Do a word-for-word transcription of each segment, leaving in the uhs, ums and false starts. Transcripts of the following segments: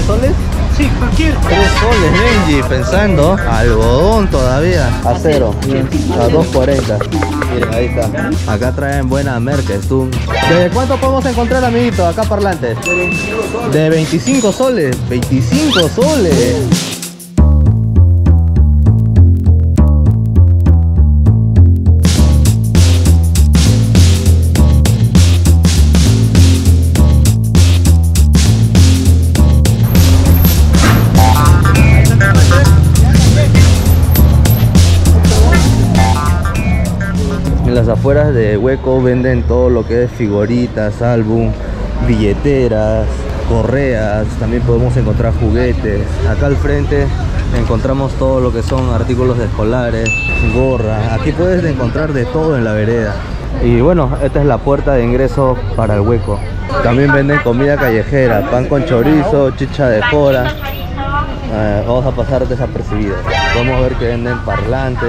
¿tres soles? Sí, cualquier. tres soles, Benji, pensando. Algodón todavía. A cero. A dos cuarenta. Miren, ahí está. Acá traen buena Merkestun. ¿De cuánto podemos encontrar, amiguito? Acá parlantes. De veinticinco soles. veinticinco soles. En las afueras de Hueco venden todo lo que es figuritas, álbum, billeteras, correas. También podemos encontrar juguetes. Acá al frente encontramos todo lo que son artículos escolares, gorra. Aquí puedes encontrar de todo en la vereda. Y bueno, esta es la puerta de ingreso para el Hueco. También venden comida callejera, pan con chorizo, chicha de jora. Eh, vamos a pasar desapercibidos. Podemos ver que venden parlantes.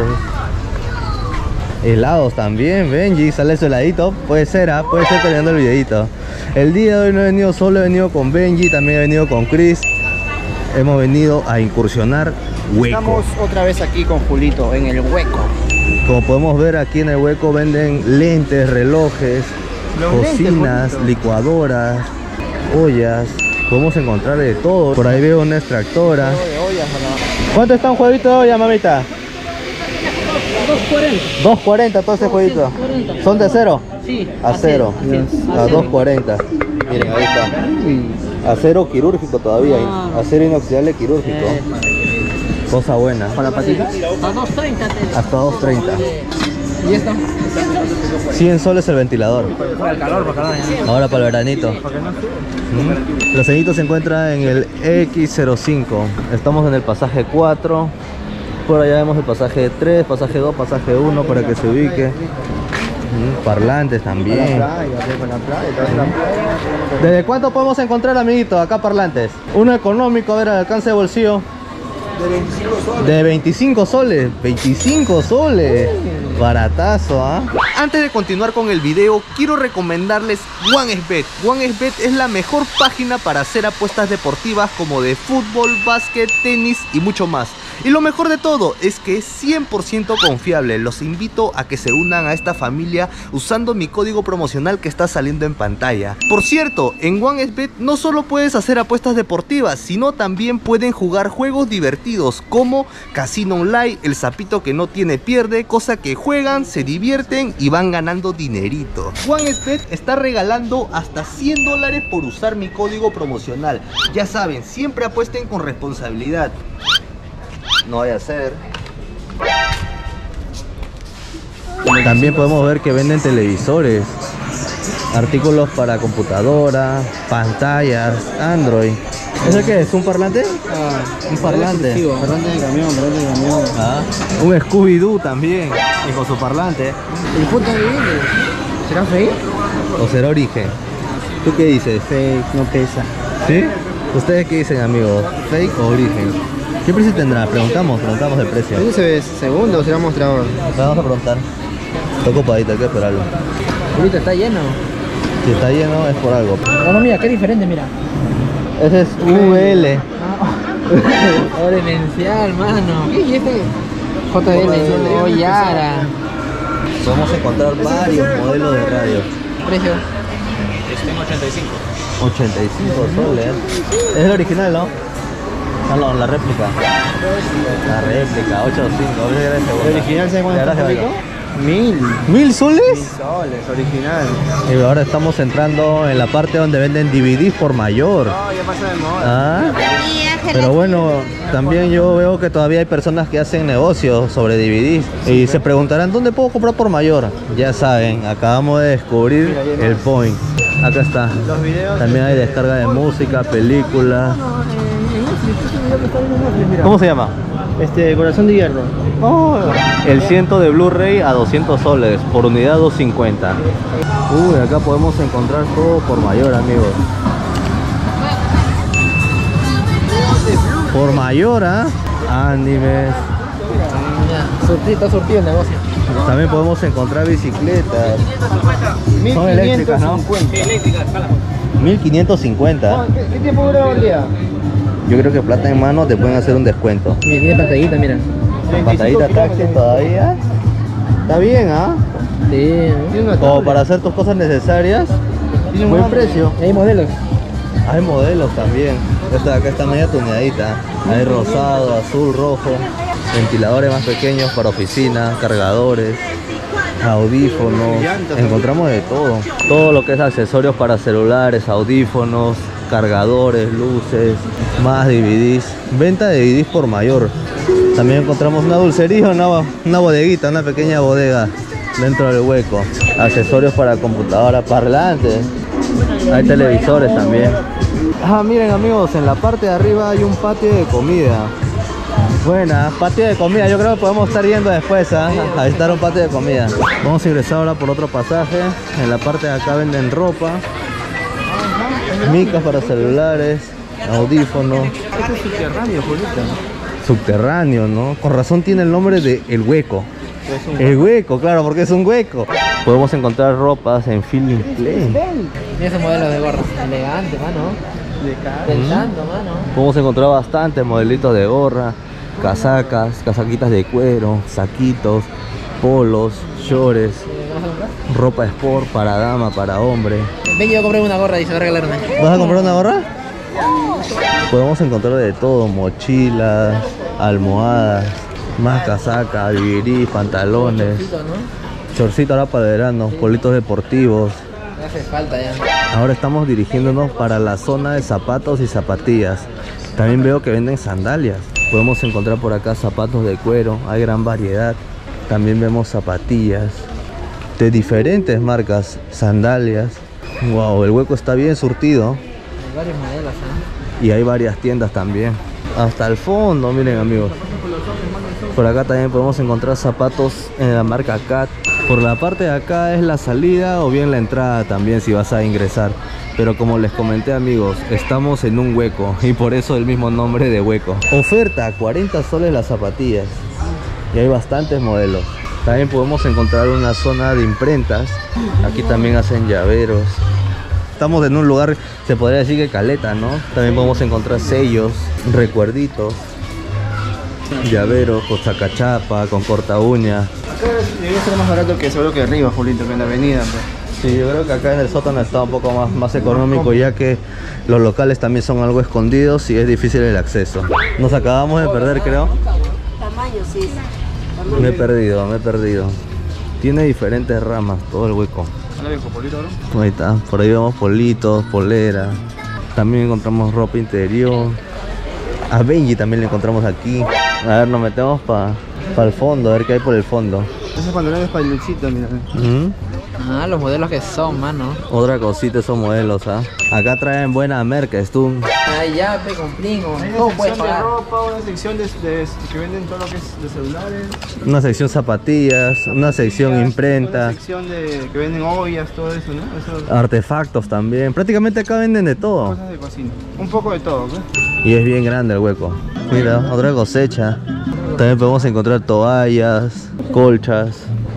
Helados también, Benji, sale su heladito. Puede ser, ¿ah? Puede ser terminando el videito. El día de hoy no he venido solo, he venido con Benji, también he venido con Chris. Hemos venido a incursionar Hueco. Estamos otra vez aquí con Julito, en el Hueco. Como podemos ver, aquí en el Hueco venden lentes, relojes, Los cocinas, lentes, licuadoras, ollas. Podemos encontrar de todo. Por ahí veo una extractora. ¿Cuánto está un jueguito de olla, mamita? dos cuarenta. dos cuarenta todo ese jueguito. ¿Son de cero? Sí. A cero. A dos cuarenta. Miren, ahí está. Acero quirúrgico todavía. Ah. Acero inoxidable quirúrgico. Eh. Cosa buena. ¿Con la patita? A dos treinta. Hasta dos treinta. ¿Y esta? cien soles el ventilador. Para el calor, para el calor. Ahora para el veranito. ¿Mm? Los ceñitos se encuentran en el equis cero cinco. Estamos en el pasaje cuatro. Por allá vemos el pasaje tres, pasaje dos, pasaje uno para que se ubique. Mm, parlantes también. ¿Desde cuánto podemos encontrar, amiguito, acá parlantes? Uno económico, a ver, al alcance de bolsillo. De veinticinco soles. De veinticinco soles. veinticinco soles. Baratazo, ¿ah? ¿eh? Antes de continuar con el video, quiero recomendarles OneXBet. OneXBet es la mejor página para hacer apuestas deportivas como de fútbol, básquet, tenis y mucho más. Y lo mejor de todo es que es cien por ciento confiable. Los invito a que se unan a esta familia usando mi código promocional que está saliendo en pantalla. Por cierto, en OneXBet no solo puedes hacer apuestas deportivas, sino también pueden jugar juegos divertidos como Casino Online, el sapito que no tiene pierde, cosa que juegan, se divierten y van ganando dinerito. OneXBet está regalando hasta cien dólares por usar mi código promocional. Ya saben, siempre apuesten con responsabilidad. No vaya a ser. También podemos ver que venden televisores, artículos para computadora, pantallas, Android. ¿Eso qué es? ¿Un parlante? Ah, Un parlante. Parlante de camión, parlante de camión. Ah, un Scooby-Doo también, y con su parlante. ¿El puto viene? ¿Será fake? ¿O será Origen? ¿Tú qué dices? Fake, no pesa. ¿Sí? ¿Ustedes qué dicen, amigos? ¿Fake o Origen? ¿Qué precio tendrá? Preguntamos, preguntamos el precio. ¿Dónde se ve? ¿Segundo o será mostrador? Vamos a preguntar. Está ocupadito, hay que esperarlo. Ahorita está lleno. Si está lleno es por algo. Bueno, mira, qué diferente, mira. Ese es V L. Oh, demencial, mano. ¿Y este? J L, oh, Yara. Podemos encontrar varios modelos de radio. Precio. Este en ochenta y cinco. ochenta y cinco soles. Es el original, ¿no? No, no, la réplica. La réplica, ochenta y cinco. ¿El original se cuánto está rico? Mil. ¿Mil soles? Mil soles, original. Y ahora estamos entrando en la parte donde venden D V Ds por mayor. No, ya pasa de moda. Ah, pero bueno, también yo veo que todavía hay personas que hacen negocios sobre D V Ds y se preguntarán ¿dónde puedo comprar por mayor? Ya saben, acabamos de descubrir el point. Acá está. Los videos. También hay descarga de música, películas. ¿Cómo se llama? Este, Corazón de Hierro. Oh, el ciento de Blu-ray a doscientos soles, por unidad doscientos cincuenta. Uy, acá podemos encontrar todo por mayor, amigos. Por mayor, ¿ah? Animes. Está surtido el negocio. También podemos encontrar bicicletas. Son eléctricas, ¿no? Eléctrica, escala. mil quinientos cincuenta. ¿Qué, ¿Qué tiempo dura el día? Yo creo que plata en mano te pueden hacer un descuento. Mira, tiene pantallita, mira. Pantallita taxi todavía. Está bien, ¿ah? Sí, ¿no? Como para hacer tus cosas necesarias. Tiene un Buen hambre. precio. Y hay modelos. Hay modelos también. Esta de acá está media tuneadita. Hay rosado, azul, rojo. Ventiladores más pequeños para oficinas, cargadores, audífonos. Encontramos de todo. Todo lo que es accesorios para celulares, audífonos, cargadores, luces, más D V Ds. Venta de D V Ds por mayor. También encontramos una dulcería, una, una bodeguita, una pequeña bodega dentro del hueco. Accesorios para computadora, parlantes. Hay televisores también. Ah, miren amigos, en la parte de arriba hay un patio de comida. Buena, patio de comida. Yo creo que podemos estar yendo después, ¿eh? A visitar un patio de comida. Vamos a ingresar ahora por otro pasaje. En la parte de acá venden ropa, micas para celulares, audífonos. Este es subterráneo, Julita. Subterráneo, ¿no? Con razón tiene el nombre de El Hueco. Es un El Hueco, claro, porque es un hueco. Podemos encontrar ropas en Feeling Play. Mira esos modelos de gorra. Elegante, mano. de cara. Pensando, mano. Podemos encontrar bastantes modelitos de gorra, casacas, casaquitas de cuero, saquitos, polos, shorts, ropa sport para dama, para hombre. Ven, yo compré una gorra y se va a regalarme. ¿Vas a comprar una gorra? Podemos encontrar de todo, mochilas, almohadas, más casacas, vivirí, pantalones, ¿No? shortcito ahora para verano, politos deportivos. Me hace falta ya. Ahora estamos dirigiéndonos para la zona de zapatos y zapatillas. También veo que venden sandalias. Podemos encontrar por acá zapatos de cuero, hay gran variedad. También vemos zapatillas de diferentes marcas, sandalias. Wow, el hueco está bien surtido. Hay varios modelos, ¿eh? Y hay varias tiendas también. Hasta el fondo, miren amigos. Por acá también podemos encontrar zapatos en la marca Cat. Por la parte de acá es la salida o bien la entrada también si vas a ingresar. Pero como les comenté amigos, estamos en un hueco y por eso el mismo nombre de hueco. Oferta, cuarenta soles las zapatillas. Y hay bastantes modelos. También podemos encontrar una zona de imprentas. Aquí también hacen llaveros. Estamos en un lugar, se podría decir que caleta, ¿no? También podemos encontrar sellos, recuerditos, llaveros con sacachapa, con corta uña. Acá debería ser más barato que seguro que arriba, Julito, que en la avenida. Pues. Sí, yo creo que acá en el sótano está un poco más, más económico, ya que los locales también son algo escondidos y es difícil el acceso. Nos acabamos de perder, creo. Tamaño, sí. Me he perdido, me he perdido. Tiene diferentes ramas, todo el hueco. Ahí está, por ahí vemos politos, poleras. También encontramos ropa interior. A Benji también le encontramos aquí. A ver, nos metemos para pa el fondo, a ver qué hay por el fondo. Esos pantalones para el Luchito, mira. ¿Mm? Ah, los modelos que son, mano. Otra cosita, esos modelos, ¿ah? Acá traen buena merca, tú. Ay, ya, pe, con primo. Hay ¿Cómo una puedes sección de pagar? ropa, una sección de, de- que venden todo lo que es de celulares. Una sección zapatillas, una sección imprenta, Una sección de que venden ollas, todo eso, ¿no? Eso, artefactos también. Prácticamente acá venden de todo. cosas de cocina. Un poco de todo, ¿no? Y es bien grande el hueco. Mira, otra cosecha. También podemos encontrar toallas, colchas.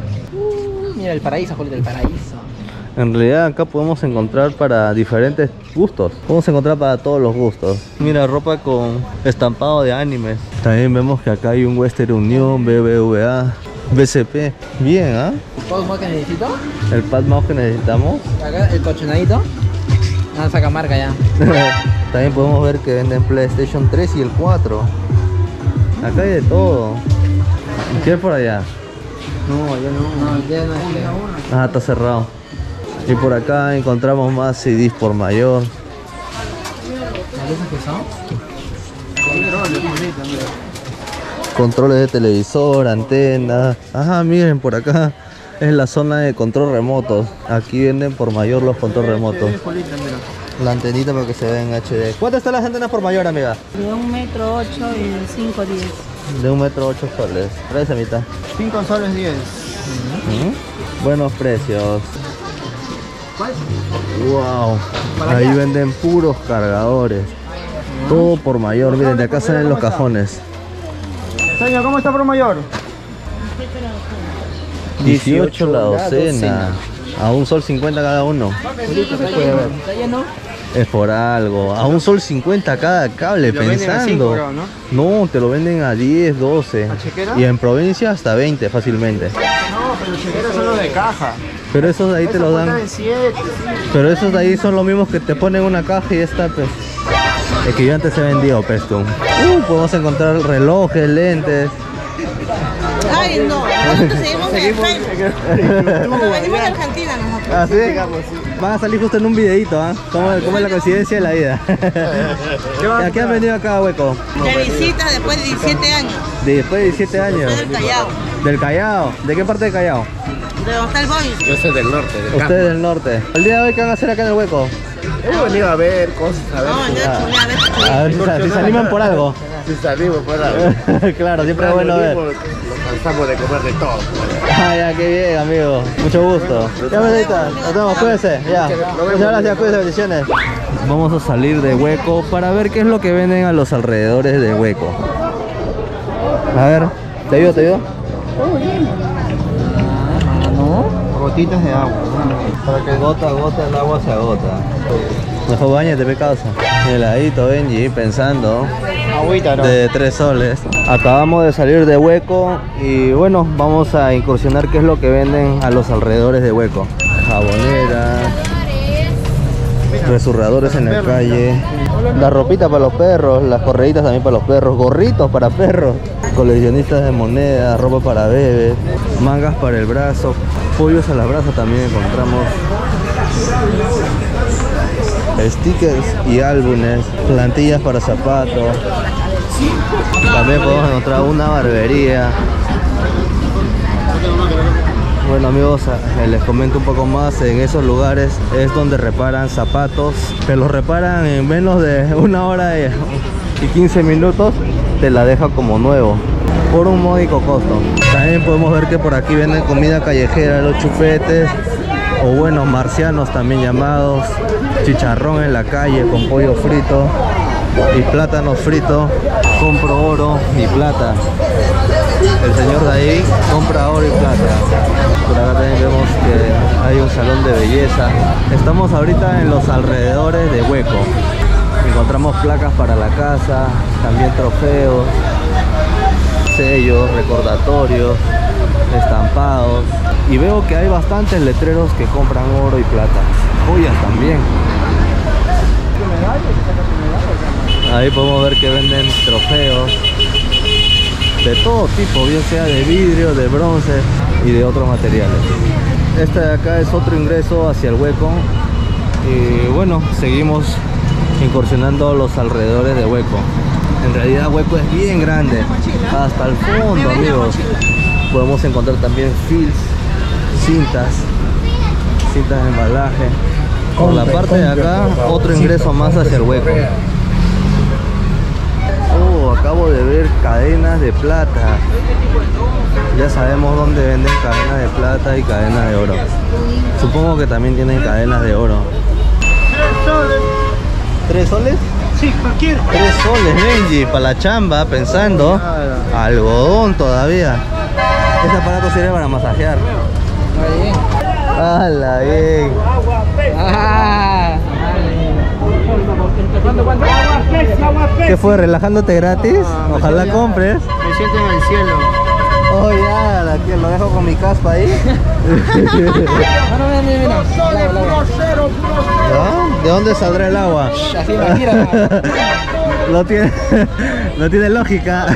Mira el paraíso, Julito, el paraíso. En realidad acá podemos encontrar para diferentes gustos. Podemos encontrar para todos los gustos. Mira, ropa con estampado de animes. También vemos que acá hay un Western Union, B B V A, B C P. Bien, ¿ah? ¿Todo más que necesito? El pad mouse que necesitamos. Acá el colchonadito. Ah, saca marca ya. También podemos ver que venden PlayStation tres y el cuatro. Acá hay de todo. ¿Qué hay por allá? No, ya no. No, ya no es que... Ah, está cerrado. Y por acá encontramos más C Ds por mayor. ¿Las luces que son? Controles de televisor, antenas. Ajá, miren, por acá es la zona de control remotos. Aquí venden por mayor los control remotos. La antenita para que se vea en H D. ¿Cuántas están las antenas por mayor, amiga? De un metro ocho y de cinco diez. De un metro ocho soles. Traes a mitad. cinco soles diez. ¿Mm? Buenos precios. Wow. Ahí venden puros cargadores. Todo por mayor. Miren, de acá salen los cajones. Señor, ¿cómo está por mayor? dieciocho la docena. A un sol cincuenta cada uno. Julito, está lleno. ¿Está lleno? Es por algo. A un sol cincuenta cada cable, Lo venden a cinco, pensando. creo, ¿no? No, te lo venden a diez, doce. ¿A chequera? Y en provincia hasta veinte fácilmente. No, pero los chequeros son los de caja. Pero esos de ahí te Esa los cuesta dan. en siete, sí. Pero esos de ahí son los mismos que te ponen una caja y esta, pues. Es que yo antes he vendido, pues tú. Uh, podemos encontrar relojes, lentes. Ay, no. Nosotros seguimos en el Facebook. Cuando venimos de Argentina nosotros. ¿Ah, sí? Van a salir justo en un videito, ¿ah? ¿Cómo, ¿Cómo es la coincidencia de la vida? ¿A qué han venido acá, Hueco? De visita después de diecisiete años. Después de diecisiete años. Soy del Callao. ¿Del Callao? ¿De qué parte de Callao? De donde está el Boy. Yo soy del norte, del Ustedes del norte. ¿El día de hoy qué van a hacer acá en el Hueco? He venido a ver cosas, a ver. No, yo Ah. chuleé, a ver, A chuleé. ver si, se- si se animan por algo. Si salimos para. Claro, siempre es bueno ver. Nos cansamos de comer de todo. Ah, ya, qué bien, amigo. Mucho gusto. Ya, besita. Nos vemos, cuídense. Ya. Muchas gracias, cuídense, bendiciones. Vamos a salir de Hueco para ver qué es lo que venden a los alrededores de Hueco. A ver, ¿te ayudo, te ayudo? Gotitas de agua. Para que gota a gota el agua se agota. Mejor bañate, pecado. Heladito, Benji, pensando. Agüita, ¿no? De tres soles. Acabamos de salir de Hueco y bueno, vamos a incursionar qué es lo que venden a los alrededores de Hueco. Jaboneras, resurradores en la calle, la ropita para los perros, las correitas también para los perros, gorritos para perros, coleccionistas de monedas, ropa para bebés, mangas para el brazo, pollos a las brasas también encontramos. Stickers y álbumes, plantillas para zapatos. También podemos encontrar una barbería. Bueno amigos, eh, les comento un poco más. En esos lugares es donde reparan zapatos. Te los reparan en menos de una hora y quince minutos. Te la deja como nuevo por un módico costo. También podemos ver que por aquí venden comida callejera, los chupetes, o bueno, marcianos también llamados, chicharrón en la calle con pollo frito y plátanos fritos. Compro oro y plata. El señor de ahí compra oro y plata. Por acá también vemos que hay un salón de belleza. Estamos ahorita en los alrededores de Hueco. Encontramos placas para la casa, también trofeos, sellos, recordatorios, estampados. Y veo que hay bastantes letreros que compran oro y plata. Joyas también. Ahí podemos ver que venden trofeos de todo tipo, bien sea de vidrio, de bronce y de otros materiales. Este de acá es otro ingreso hacia el Hueco. Y bueno, seguimos incursionando los alrededores de Hueco. En realidad Hueco es bien grande, hasta el fondo, amigos. Podemos encontrar también films, cintas, cintas de embalaje. Por la parte de acá, otro ingreso más hacia el Hueco. Oh, acabo de ver cadenas de plata. Ya sabemos dónde venden cadenas de plata y cadenas de oro. Supongo que también tienen cadenas de oro. ¿Tres soles? Sí, cualquier. Tres soles, Benji, para la chamba, pensando. Algodón todavía. Este aparato sirve para masajear. Ahí. ¡Hala, bien! Ah, ¿Qué fue? ¿Relajándote gratis? Ojalá compres. Me siento en el cielo. Oh, ya, la tía, lo dejo con mi caspa ahí. Bueno, mira, mira, mira. Claro, claro. ¿No? ¿De dónde saldrá el agua? Así me tira. No tiene, no tiene lógica.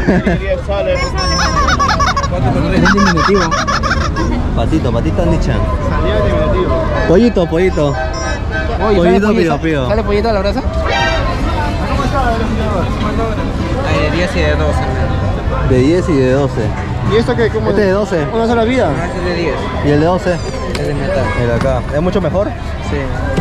Es diminutivo. Patito, patito Nichan. Salió el diminutivo. Pollito, pollito. Oye, Pollito ¿sale pío, pollo- pío. ¿Sale pollito a la brasa? Hay de diez y de doce. De diez y de doce. ¿Y esto qué? ¿Cómo? Este de doce. ¿Una sola vida? Este es de diez. ¿Y el de doce? Es de metal. El acá. ¿Es mucho mejor? Sí.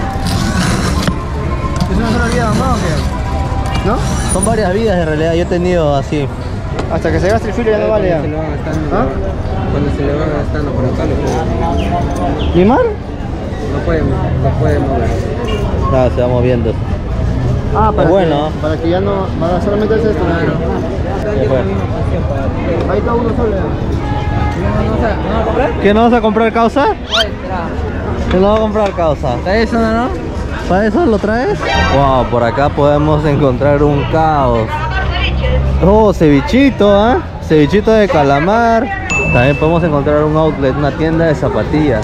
¿Es una sola vida mamá o qué? ¿No? Son varias vidas en realidad. Yo he tenido así. Hasta que se gaste el filo ya no vale ya. Se le va gastando. ¿Ah? Cuando se le va gastando por acá, lo puede, ¿Limar? lo puede, lo puede mover. Ah, se va moviendo. Ah, para Es bueno. que, para que ya no, para solamente hacer esto. Claro. Es bueno. Ahí está uno solo ya. ¿No vas a comprar? ¿Qué no vas a comprar, causa? Ay, espera. ¿Qué no vas a comprar, causa? ¿Está eso, no? ¿Para eso lo traes? Wow, por acá podemos encontrar un caos. Oh, cevichito, ¿ah? ¿eh? Cevichito de calamar. También podemos encontrar un outlet, una tienda de zapatillas.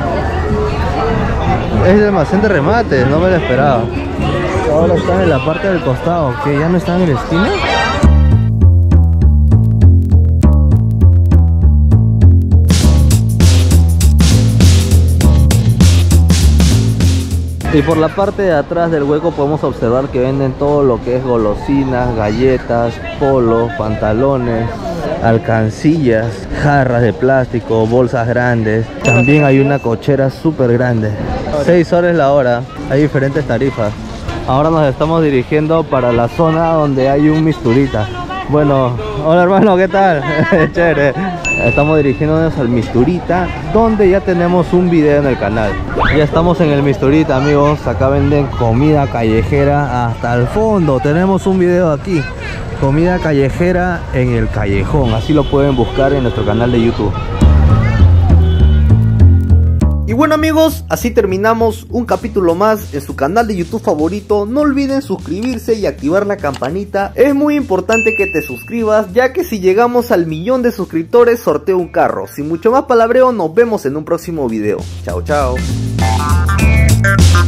Es el almacén de remates, no me lo esperaba. Ahora están en la parte del costado, que ya no están en la esquina. Y por la parte de atrás del hueco podemos observar que venden todo lo que es golosinas, galletas, polos, pantalones, alcancillas, jarras de plástico, bolsas grandes. También hay una cochera súper grande. seis soles la hora, hay diferentes tarifas. Ahora nos estamos dirigiendo para la zona donde hay un misturita. Bueno, hola hermano, ¿qué tal? Chévere. Estamos dirigiéndonos al misturita, donde ya tenemos un video en el canal. Ya estamos en el misturita, amigos. Acá venden comida callejera hasta el fondo. Tenemos un video aquí, comida callejera en el callejón. Así lo pueden buscar en nuestro canal de YouTube. Y bueno amigos, así terminamos un capítulo más en su canal de YouTube favorito. No olviden suscribirse y activar la campanita. Es muy importante que te suscribas, ya que si llegamos al millón de suscriptores sorteo un carro. Sin mucho más palabreo, nos vemos en un próximo video. Chao, chao.